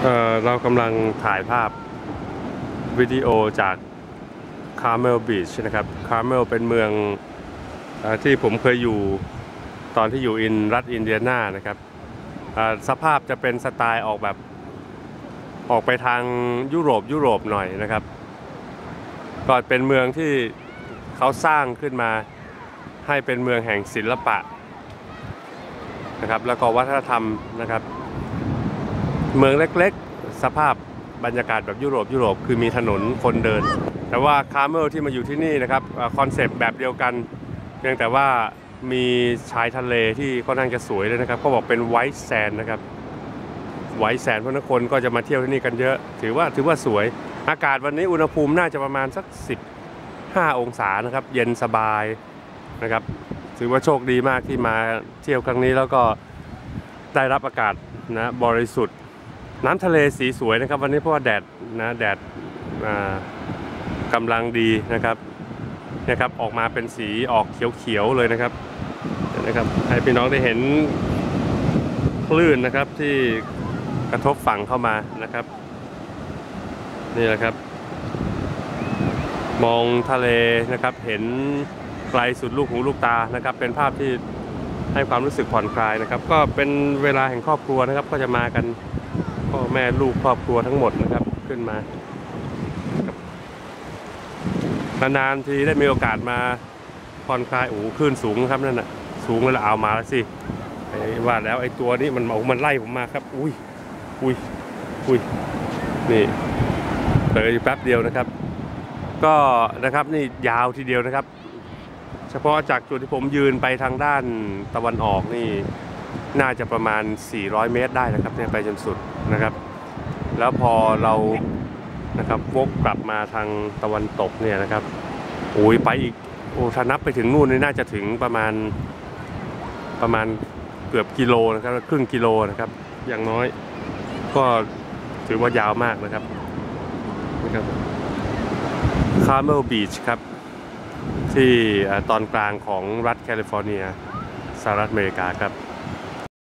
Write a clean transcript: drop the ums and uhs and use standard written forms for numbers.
เรากำลังถ่ายภาพวิดีโอจากคาร์เมลบีชนะครับคาร์เมลเป็นเมืองที่ผมเคยอยู่ตอนที่อยู่รัฐอินเดียนานะครับสภาพจะเป็นสไตล์ออกไปทางยุโรปหน่อยนะครับก็เป็นเมืองที่เขาสร้างขึ้นมาให้เป็นเมืองแห่งศิลปะนะครับแล้วก็วัฒนธรรมนะครับเมืองเล็กๆสภาพบรรยากาศแบบยุโรปคือมีถนนคนเดินแต่ว่าคาร์เมลที่มาอยู่ที่นี่นะครับคอนเซปต์แบบเดียวกันเพียงแต่ว่ามีชายทะเลที่ค่อนข้างจะสวยเลยนะครับเขาบอกเป็นไวท์แซนด์นะครับไวท์แซนด์เพราะนักคนก็จะมาเที่ยวที่นี่กันเยอะถือว่าสวยอากาศวันนี้อุณหภูมิน่าจะประมาณสัก15 องศานะครับเย็นสบายนะครับถือว่าโชคดีมากที่มาเที่ยวครั้งนี้แล้วก็ได้รับอากาศนะบริสุทธิ์น้ำทะเลสีสวยนะครับวันนี้เพราะว่าแดดกำลังดีนะครับออกมาเป็นสีออกเขียวเลยนะครับให้พี่น้องได้เห็นคลื่นนะครับที่กระทบฝั่งเข้ามานะครับนี่แหละครับมองทะเลนะครับเห็นไกลสุดลูกหูลูกตานะครับเป็นภาพที่ให้ความรู้สึกผ่อนคลายนะครับก็เป็นเวลาแห่งครอบครัวนะครับก็จะมากันพ่อแม่ลูกครอบครัวทั้งหมดนะครับขึ้นมานานๆทีได้มีโอกาสมาผ่อนคลายคลื่นสูงครับนั่นน่ะสูงแล้วเอามาแล้วสิว่าแล้วไอ้ตัวนี้มันไล่ผมมาครับอุ้ยนี่เผลออยู่แป๊บเดียวนะครับก็นะครับนี่ยาวทีเดียวนะครับเฉพาะจากจุดที่ผมยืนไปทางด้านตะวันออกนี่น่าจะประมาณ400 เมตรได้นะครับเนี่ยไปจนสุดนะครับแล้วพอเรานะครับวกกลับมาทางตะวันตกเนี่ยนะครับไปอีกถ้านับไปถึงนู่นนี่น่าจะถึงประมาณเกือบกิโลนะครับครึ่งกิโลนะครับอย่างน้อยก็ถือว่ายาวมากนะครับคาร์เมลบีชครับที่ตอนกลางของรัฐแคลิฟอร์เนียสหรัฐอเมริกาครับ